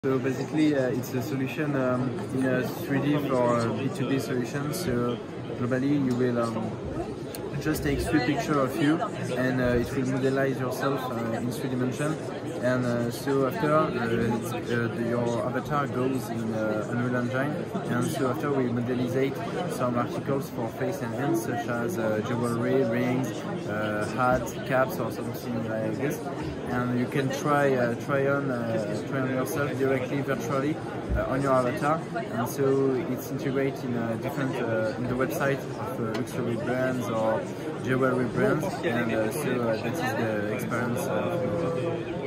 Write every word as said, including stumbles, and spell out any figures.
So basically, uh, it's a solution um, in a three D for a B two B solution. So globally, you will um, just take three pictures of you, and uh, it will modelize yourself uh, in three dimension. And uh, so after, uh, uh, your avatar goes in uh, Unreal Engine, and so after we modelize some articles for face and hands, such as uh, jewelry, rings, uh, hats, caps, or something like this. And you can try uh, try on uh, try on yourself directly, virtually, uh, on your avatar. And so it's integrated in uh, different uh, in the website of uh, luxury brands or jewelry brands, and uh, so uh, that is the experience of